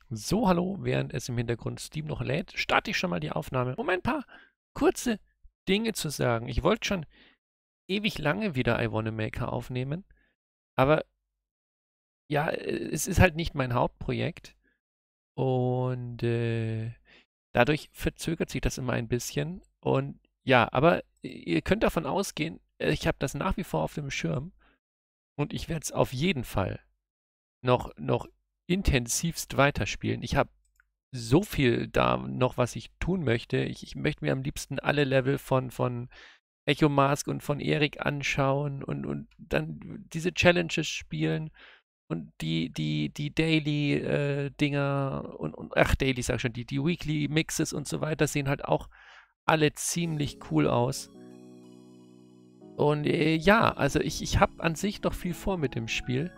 So, hallo, während es im Hintergrund Steam noch lädt, starte ich schon mal die Aufnahme, um ein paar kurze Dinge zu sagen. Ich wollte schon ewig lange wieder I Wanna Maker aufnehmen, aber ja, es ist halt nicht mein Hauptprojekt und dadurch verzögert sich das immer ein bisschen. Und ja, aber ihr könnt davon ausgehen, ich habe das nach wie vor auf dem Schirm und ich werde es auf jeden Fall noch intensivst weiterspielen. Ich habe so viel da noch, was ich tun möchte. Ich möchte mir am liebsten alle Level von Echo Mask und von Erik anschauen und dann diese Challenges spielen und die Daily-Dinger ach, Daily sag ich schon, die Weekly Mixes und so weiter sehen halt auch alle ziemlich cool aus. Und ja, also ich habe an sich noch viel vor mit dem Spiel.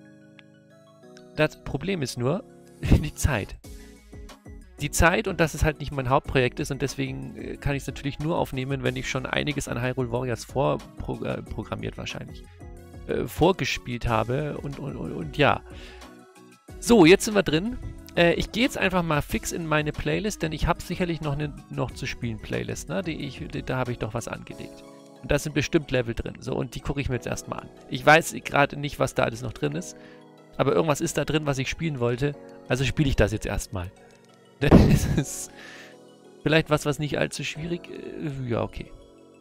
Das Problem ist nur die Zeit. Die Zeit und dass es halt nicht mein Hauptprojekt ist und deswegen kann ich es natürlich nur aufnehmen, wenn ich schon einiges an Hyrule Warriors vorprogrammiert wahrscheinlich, vorgespielt habe und ja. So, jetzt sind wir drin. Ich gehe jetzt einfach mal fix in meine Playlist, denn ich habe sicherlich noch eine noch zu spielen Playlist, ne? Da habe ich doch was angelegt. Und da sind bestimmt Level drin. So, und die gucke ich mir jetzt erstmal an. Ich weiß gerade nicht, was da alles noch drin ist, aber irgendwas ist da drin, was ich spielen wollte. Also spiele ich das jetzt erstmal. Das ist vielleicht was nicht allzu schwierig. Ja, okay.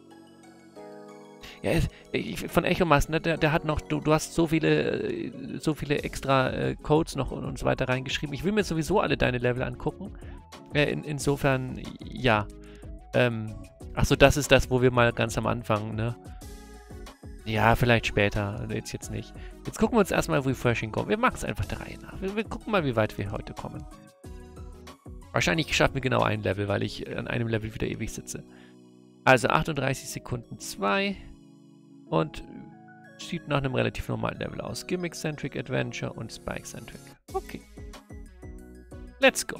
Ja, von Echomask, ne, der hat noch, du hast so viele extra Codes noch und so weiter reingeschrieben. Ich will mir sowieso alle deine Level angucken. Insofern, ja. Achso, das ist das, wo wir mal ganz am Anfang, ne? Ja, vielleicht später. Jetzt nicht. Jetzt gucken wir uns erstmal Refreshing kommen. Wir machen es einfach der Reihe nach. Wir gucken mal, wie weit wir heute kommen. Wahrscheinlich schaffen wir genau ein Level, weil ich an einem Level wieder ewig sitze. Also 38 Sekunden 2 und sieht nach einem relativ normalen Level aus. Gimmick-Centric Adventure und Spike-Centric. Okay. Let's go.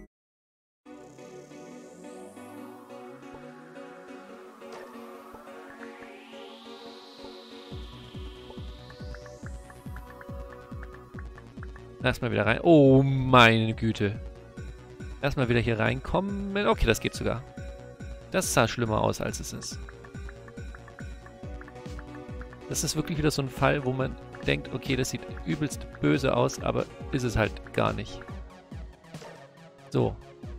Erstmal wieder rein. Oh, meine Güte. Erstmal wieder hier reinkommen. Okay, das geht sogar. Das sah schlimmer aus, als es ist. Das ist wirklich wieder so ein Fall, wo man denkt, okay, das sieht übelst böse aus, aber ist es halt gar nicht. So.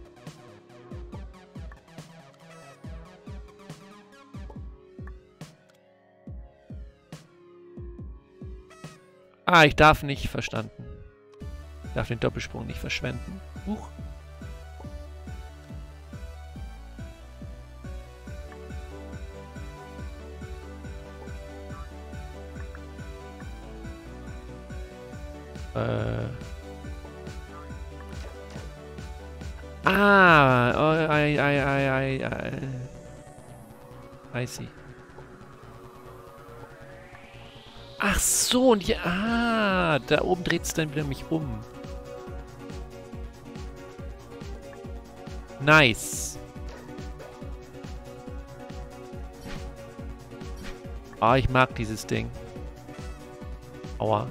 Ah, ich darf nicht, verstanden. Ich darf den Doppelsprung nicht verschwenden. Huch. Ah, oh, I see. Ach so, und hier, da oben dreht es dann wieder mich um. Nice. Ah, ich mag dieses Ding. Aua.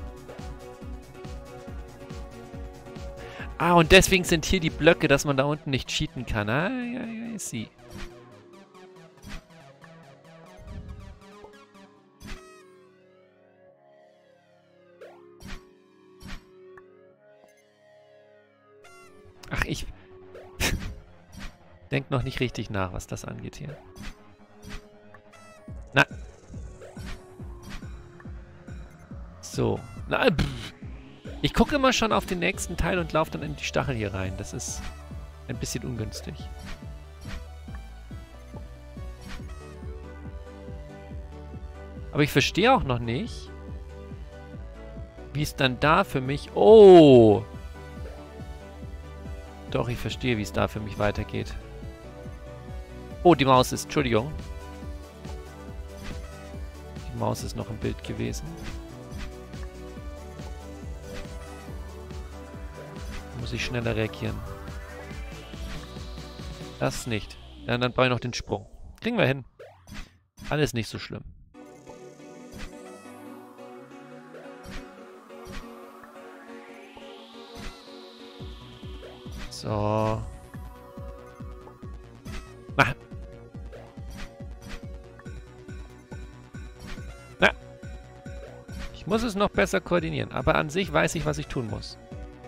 Ah, und deswegen sind hier die Blöcke, dass man da unten nicht cheaten kann. Ah, ja, I see. Ach, ich denk noch nicht richtig nach, was das angeht hier. Na. So. Na, ich gucke immer schon auf den nächsten Teil und laufe dann in die Stachel hier rein. Das ist ein bisschen ungünstig. Aber ich verstehe auch noch nicht, wie es dann da für mich... Oh! Doch, ich verstehe, wie es da für mich weitergeht. Oh, die Maus ist... Entschuldigung. Die Maus ist noch im Bild gewesen. Muss ich schneller reagieren. Das nicht. Ja, dann brauche ich noch den Sprung. Kriegen wir hin. Alles nicht so schlimm. So. Na. Na. Ich muss es noch besser koordinieren, aber an sich weiß ich, was ich tun muss.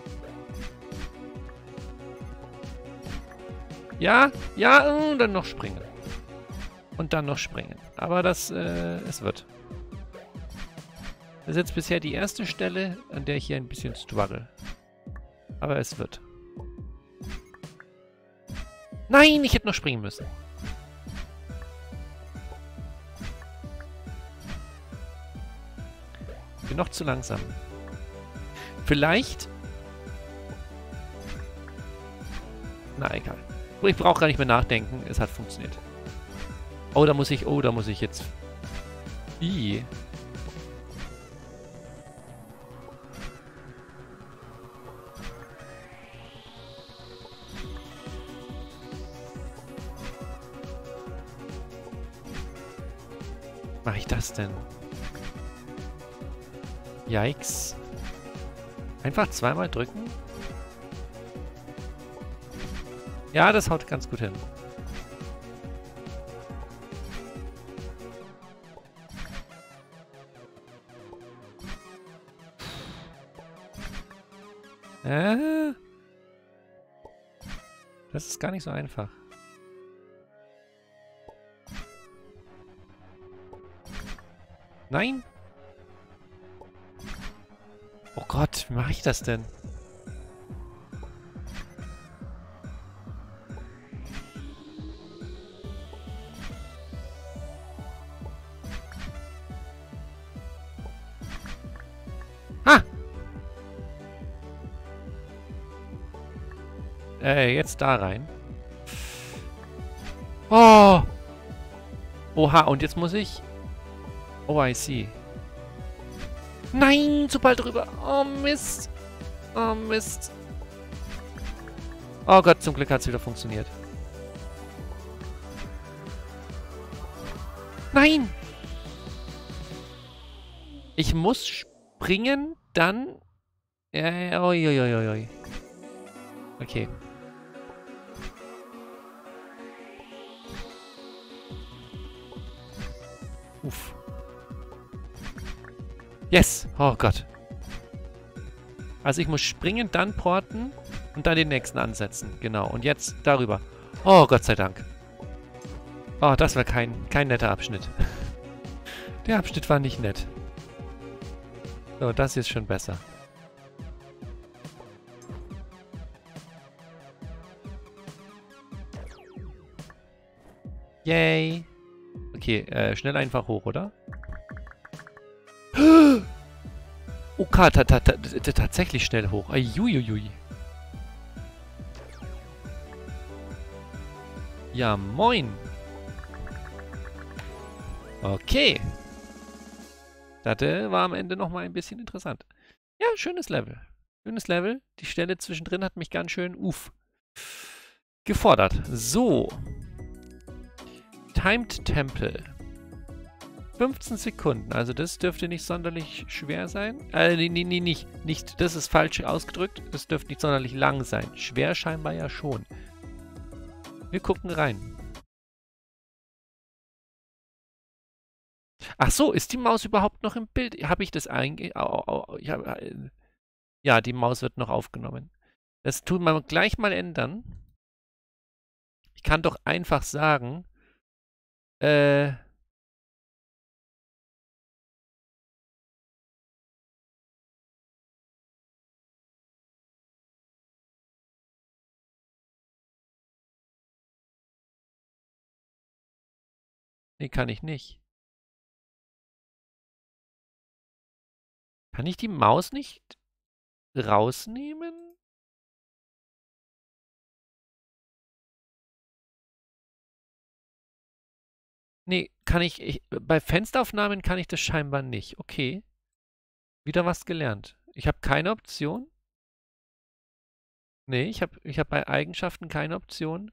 Ja, ja, dann noch springen. Und dann noch springen. Aber das, es wird. Das ist jetzt bisher die erste Stelle, an der ich hier ein bisschen struggle. Aber es wird. Nein, ich hätte noch springen müssen. Bin noch zu langsam. Vielleicht... Na, egal. Ich brauche gar nicht mehr nachdenken. Es hat funktioniert. Oh, da muss ich jetzt... Ih. Mache ich das denn? Yikes. Einfach zweimal drücken? Ja, das haut ganz gut hin. Das ist gar nicht so einfach. Nein! Oh Gott, wie mache ich das denn? Ha! Jetzt da rein. Oh! Oha, und jetzt muss ich... Oh, I see. Nein, zu bald drüber. Oh, Mist. Oh, Mist. Oh Gott, zum Glück hat es wieder funktioniert. Nein! Ich muss springen, dann... Oi. Okay. Uff. Yes! Oh Gott. Also ich muss springen, dann porten und dann den nächsten ansetzen. Genau. Und jetzt darüber. Oh, Gott sei Dank. Oh, das war kein netter Abschnitt. Der Abschnitt war nicht nett. So, das ist schon besser. Yay! Okay, schnell einfach hoch, oder? Okay, tatsächlich schnell hoch. Uiuiui. Ja, moin. Okay. Das war am Ende nochmal ein bisschen interessant. Ja, schönes Level. Schönes Level. Die Stelle zwischendrin hat mich ganz schön, gefordert. So. Timed Temple. 15 Sekunden. Also das dürfte nicht sonderlich schwer sein. Nicht. Das ist falsch ausgedrückt. Das dürfte nicht sonderlich lang sein. Schwer scheinbar ja schon. Wir gucken rein. Ach so, ist die Maus überhaupt noch im Bild? Habe ich das ja, die Maus wird noch aufgenommen. Das tun wir gleich mal ändern. Ich kann doch einfach sagen, nee, kann ich nicht. Kann ich die Maus nicht rausnehmen? Nee, kann ich bei Fensteraufnahmen kann ich das scheinbar nicht. Okay. Wieder was gelernt. Ich habe keine Option. Nee, ich hab bei Eigenschaften keine Option,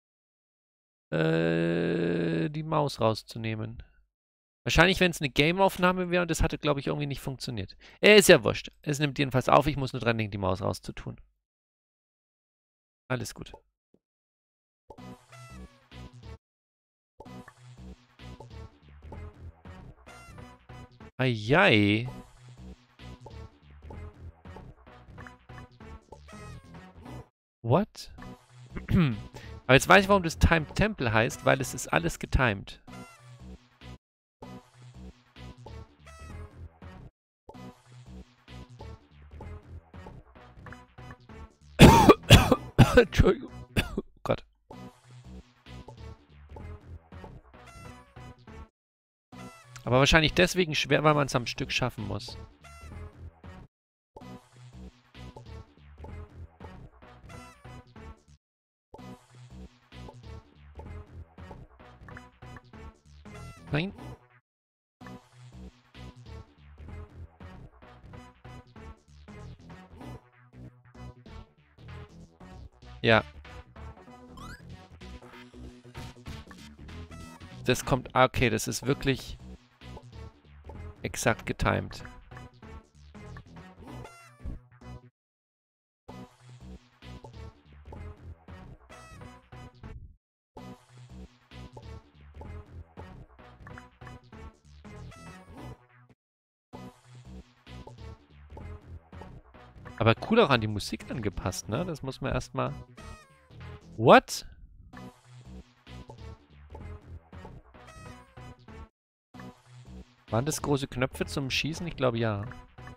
die Maus rauszunehmen. Wahrscheinlich, wenn es eine Game-Aufnahme wäre und das hatte, glaube ich, irgendwie nicht funktioniert. Ist ja wurscht. Es nimmt jedenfalls auf, ich muss nur dran denken, die Maus rauszutun. Alles gut. Eieiei. What? Aber jetzt weiß ich, warum das Timed Temple heißt, weil es ist alles getimed. Entschuldigung. Oh Gott. Aber wahrscheinlich deswegen schwer, weil man es am Stück schaffen muss. Nein. Ja. Das kommt... Ah, okay, das ist wirklich exakt getimed. Aber cool auch an die Musik angepasst, ne? Das muss man erstmal... What? Waren das große Knöpfe zum Schießen? Ich glaube ja.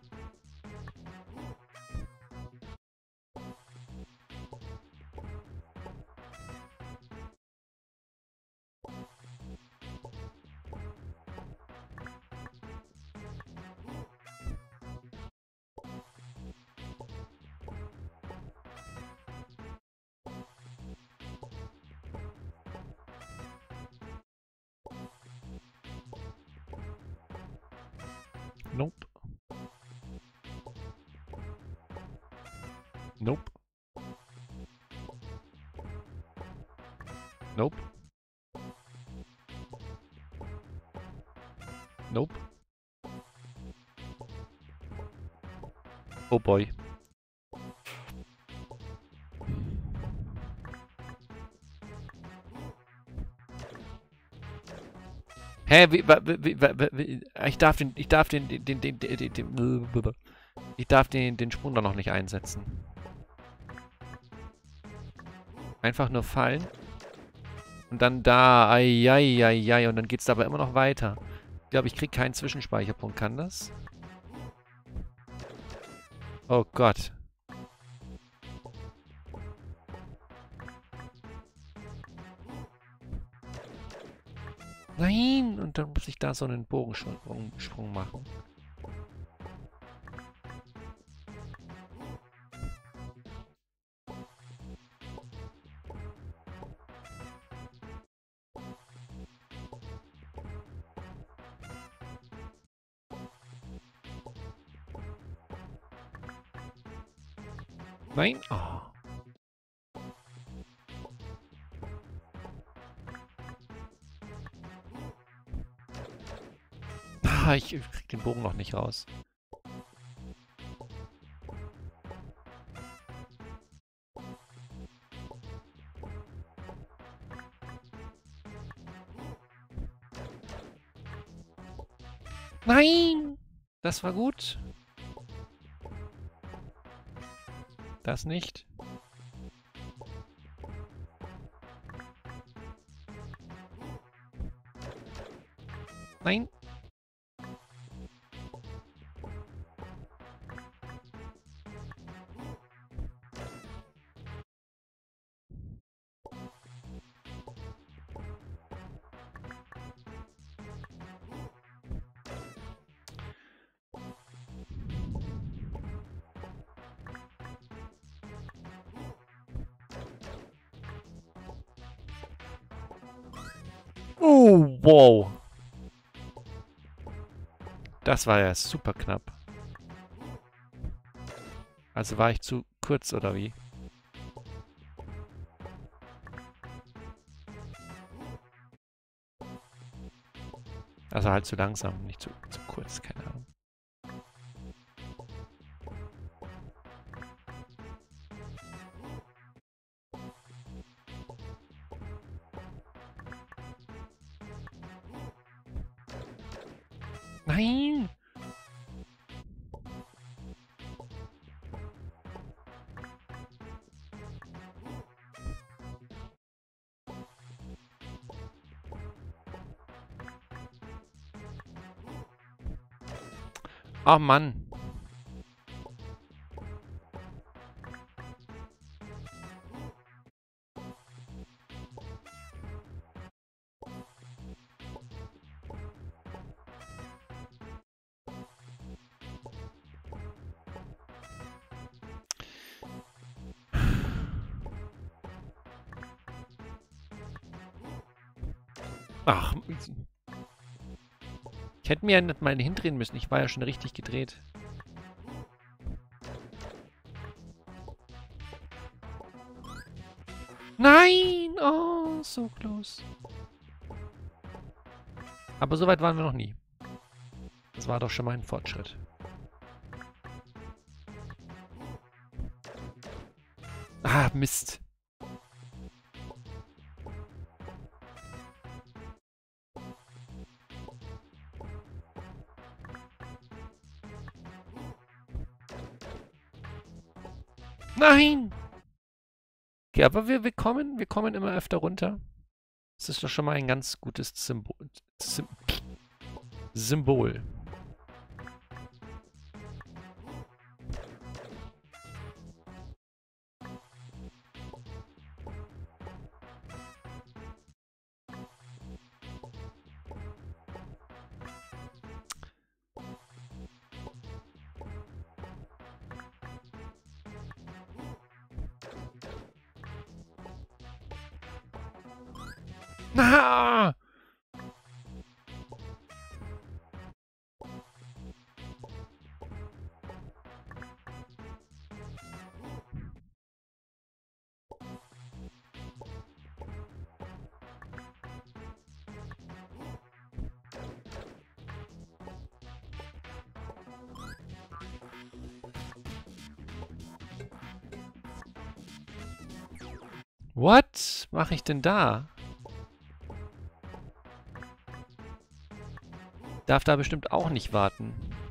Nope. Nope. Nope. Nope. Oh boy. Hä, ich darf den Sprung da noch nicht einsetzen. Einfach nur fallen. Und dann da, ai, und dann geht's da aber immer noch weiter. Ich glaube, ich krieg keinen Zwischenspeicherpunkt. Kann das? Oh Gott. Nein! Und dann muss ich da so einen Bogensprung machen. Nein? Oh. Ah, ich krieg den Bogen noch nicht raus. Nein! Das war gut. Das nicht. Nein. Oh, wow. Das war ja super knapp. Also war ich zu kurz, oder wie? Also halt zu langsam, nicht zu kurz, keine Ahnung. Nein! Oh Mann. Ach, ich hätte mir ja nicht mal hindrehen müssen. Ich war ja schon richtig gedreht. Nein! Oh, so close. Aber so weit waren wir noch nie. Das war doch schon mal ein Fortschritt. Ah, Mist. Nein! Okay, aber wir kommen immer öfter runter. Das ist doch schon mal ein ganz gutes Symbol. Ah! What mache ich denn da? Darf da bestimmt auch nicht warten.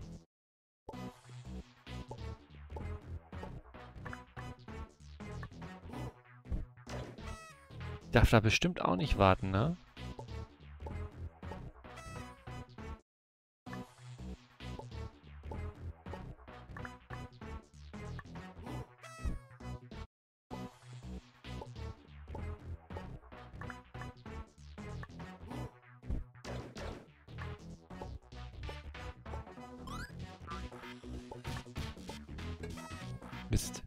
Darf da bestimmt auch nicht warten, ne? Mist.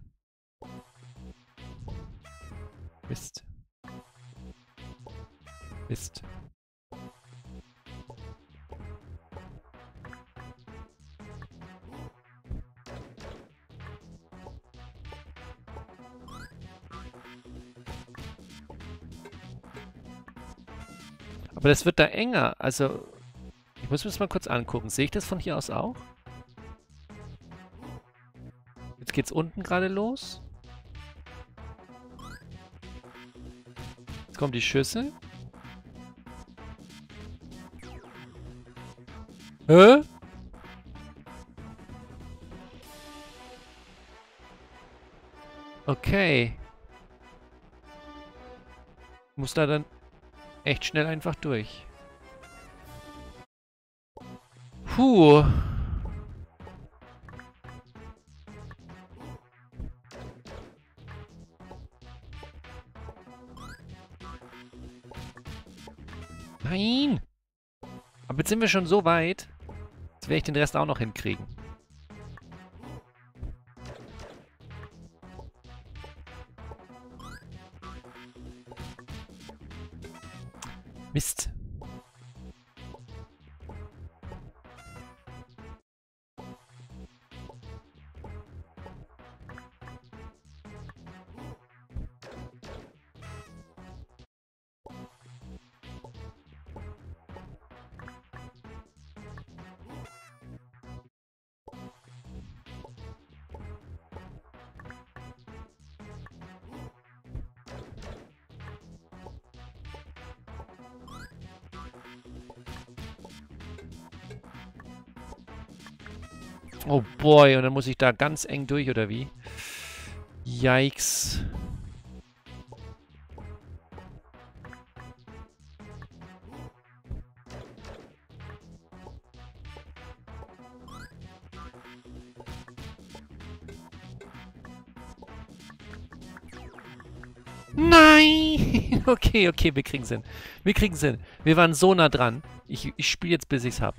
Mist. Mist. Aber das wird da enger. Also, ich muss mir das mal kurz angucken. Sehe ich das von hier aus auch? Jetzt geht's unten gerade los. Jetzt kommen die Schüsse. Hä? Okay. Muss da dann echt schnell einfach durch. Puh. Nein! Aber jetzt sind wir schon so weit. Jetzt werde ich den Rest auch noch hinkriegen. Mist. Oh boy, und dann muss ich da ganz eng durch, oder wie? Yikes. Nein! Okay, okay, wir kriegen's hin. Wir kriegen's hin. Wir waren so nah dran. Ich spiele jetzt, bis ich's hab.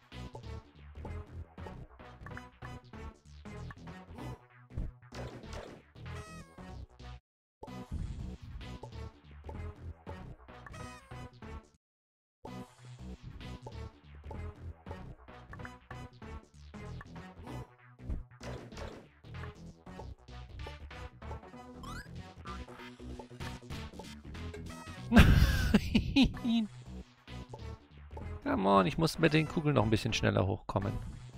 Nein! Come on, ich muss mit den Kugeln noch ein bisschen schneller hochkommen.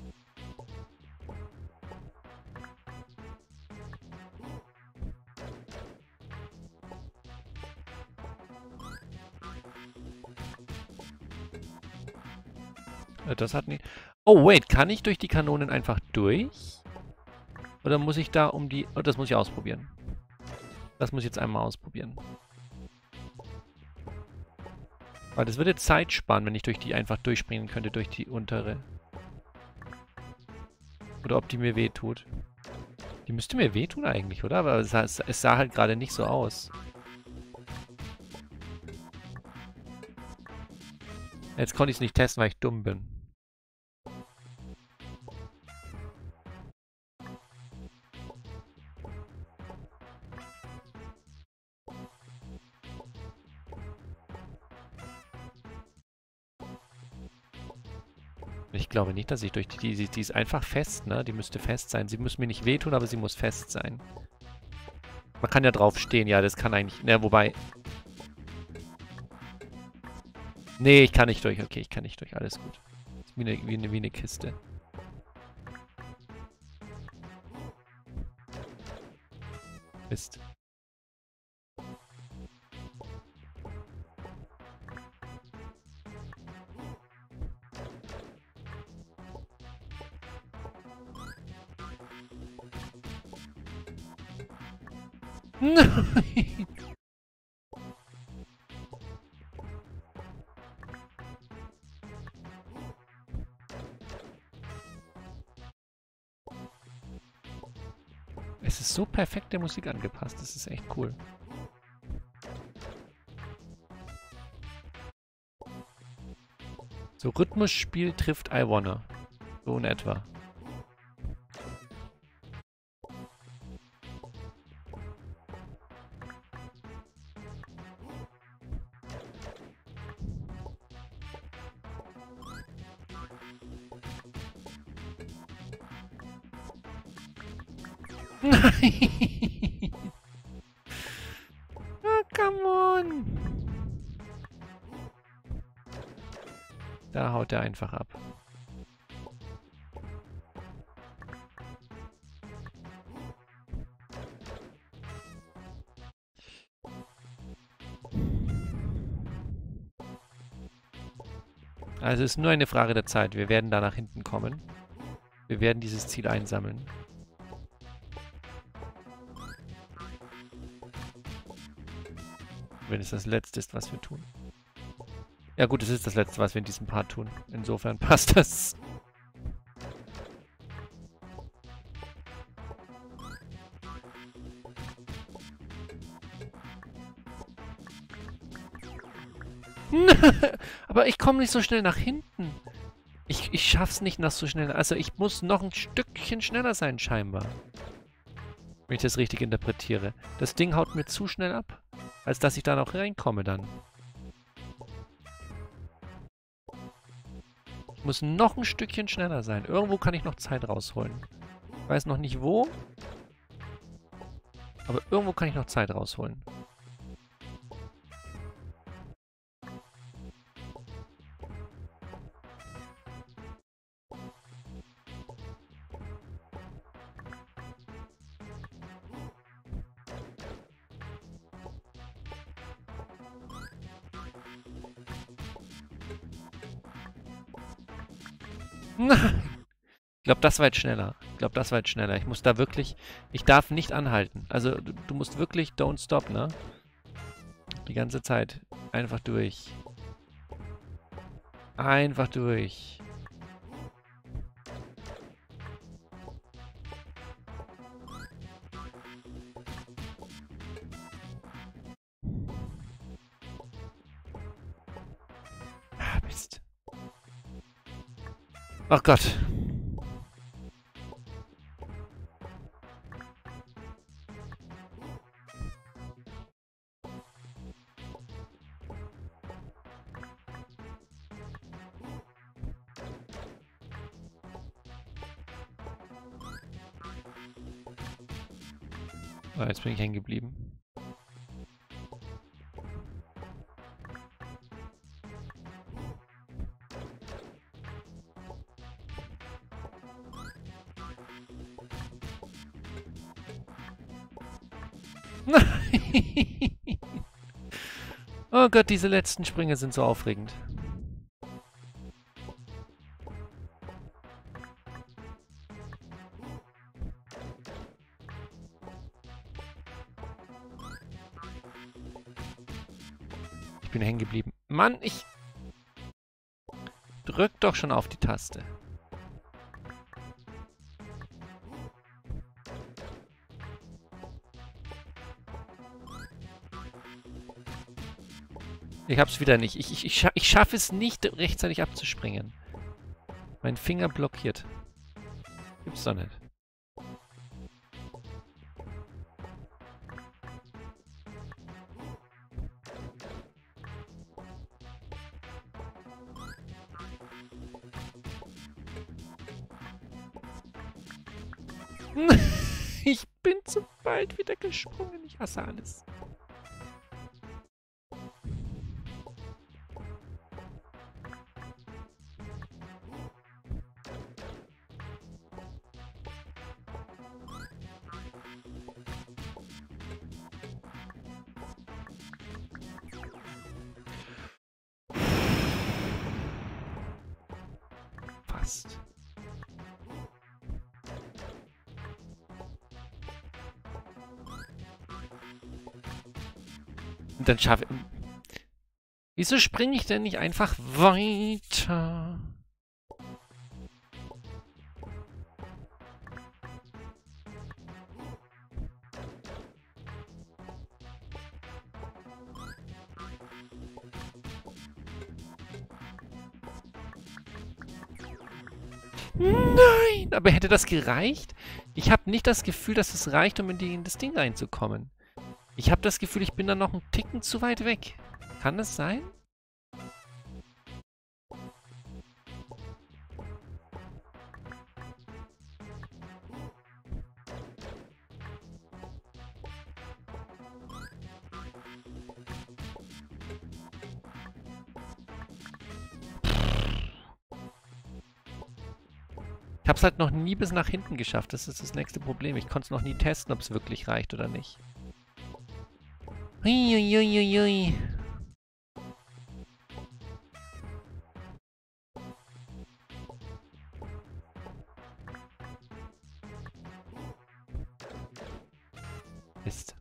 Das hat nicht... Oh, wait, kann ich durch die Kanonen einfach durch? Oder muss ich da um die... Oh, das muss ich ausprobieren. Das muss ich jetzt einmal ausprobieren. Weil das würde Zeit sparen, wenn ich durch die einfach durchspringen könnte, durch die untere. Oder ob die mir wehtut. Die müsste mir wehtun eigentlich, oder? Aber es sah halt gerade nicht so aus. Jetzt konnte ich es nicht testen, weil ich dumm bin. Ich glaube nicht, dass ich durch die ist einfach fest, ne? Die müsste fest sein. Sie muss mir nicht wehtun, aber sie muss fest sein. Man kann ja drauf stehen. Ja, das kann eigentlich... Ne, wobei... Nee, ich kann nicht durch. Okay, ich kann nicht durch. Alles gut. Ist wie eine Kiste. Mist. Nein! Es ist so perfekt der Musik angepasst. Das ist echt cool. So, Rhythmusspiel trifft I Wanna. So in etwa. Nein! Ah, come on! Da haut er einfach ab. Also es ist nur eine Frage der Zeit. Wir werden da nach hinten kommen. Wir werden dieses Ziel einsammeln. Wenn es das Letzte ist, was wir tun. Ja gut, es ist das Letzte, was wir in diesem Part tun. Insofern passt das. Aber ich komme nicht so schnell nach hinten. Ich schaff's nicht nach so schnell. Also ich muss noch ein Stückchen schneller sein, scheinbar. Wenn ich das richtig interpretiere. Das Ding haut mir zu schnell ab, als dass ich da noch reinkomme dann. Ich muss noch ein Stückchen schneller sein. Irgendwo kann ich noch Zeit rausholen. Ich weiß noch nicht wo. Aber irgendwo kann ich noch Zeit rausholen. Nein! glaube, das war jetzt schneller. Ich glaube, das war jetzt schneller. Ich muss da wirklich... Ich darf nicht anhalten. Also, du musst wirklich don't stop, ne? Die ganze Zeit. Einfach durch. Einfach durch. Ah, Mist. Ach Gott. Oh, jetzt bin ich hängen geblieben. Nein! Oh Gott, diese letzten Sprünge sind so aufregend. Ich bin hängen geblieben. Mann, ich... Drück doch schon auf die Taste. Ich hab's wieder nicht. Ich schaffe es nicht, rechtzeitig abzuspringen. Mein Finger blockiert. Gibt's doch nicht. Ich bin zu bald wieder gesprungen. Ich hasse alles. Fast. Und dann schaffe ich... Wieso springe ich denn nicht einfach weiter? Nein! Aber hätte das gereicht? Ich habe nicht das Gefühl, dass es reicht, um in das Ding reinzukommen. Ich habe das Gefühl, ich bin da noch einen Ticken zu weit weg. Kann das sein? Ich habe es halt noch nie bis nach hinten geschafft. Das ist das nächste Problem. Ich konnte es noch nie testen, ob es wirklich reicht oder nicht. Uiuiuiui. Mist.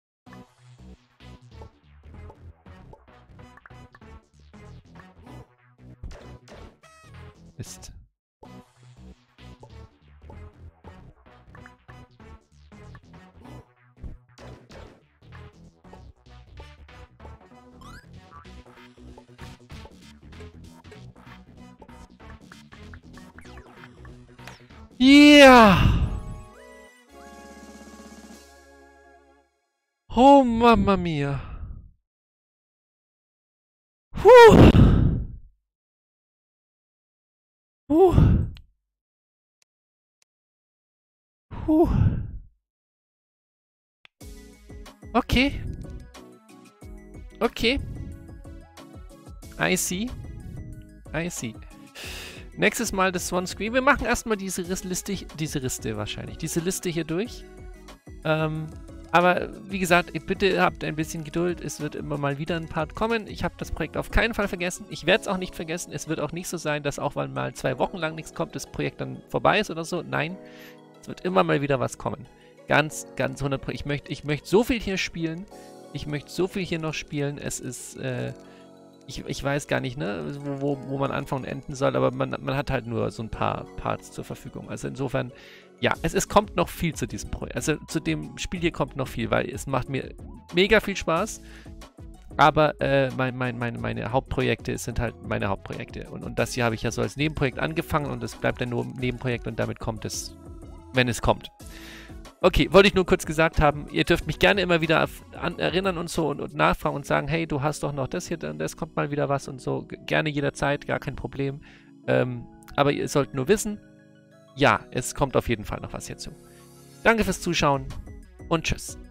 Mist. Ja! Oh, Mamma mia! Puh! Puh! Puh! Okay. Okay. I see. I see. Nächstes Mal das Swan Screen. Wir machen erstmal diese Liste wahrscheinlich. Diese Liste hier durch. Aber wie gesagt, bitte habt ein bisschen Geduld. Es wird immer mal wieder ein Part kommen. Ich habe das Projekt auf keinen Fall vergessen. Ich werde es auch nicht vergessen. Es wird auch nicht so sein, dass auch mal 2 Wochen lang nichts kommt, das Projekt dann vorbei ist oder so. Nein, es wird immer mal wieder was kommen. Ganz 100%. Ich möchte so viel hier spielen. Ich möchte so viel hier noch spielen. Es ist, ich weiß gar nicht, ne, wo man anfangen und enden soll, aber man hat halt nur so ein paar Parts zur Verfügung. Also insofern, ja, es kommt noch viel zu diesem Projekt. Also zu dem Spiel hier kommt noch viel, weil es macht mir mega viel Spaß. Aber meine Hauptprojekte sind halt meine Hauptprojekte. Und das hier habe ich ja so als Nebenprojekt angefangen und es bleibt dann nur ein Nebenprojekt und damit kommt es, wenn es kommt. Okay, wollte ich nur kurz gesagt haben. Ihr dürft mich gerne immer wieder erinnern und so und nachfragen und sagen, hey, du hast doch noch das hier, dann das kommt mal wieder was und so. Gerne jederzeit, gar kein Problem. Aber ihr sollt nur wissen, ja, es kommt auf jeden Fall noch was hierzu. Danke fürs Zuschauen und tschüss.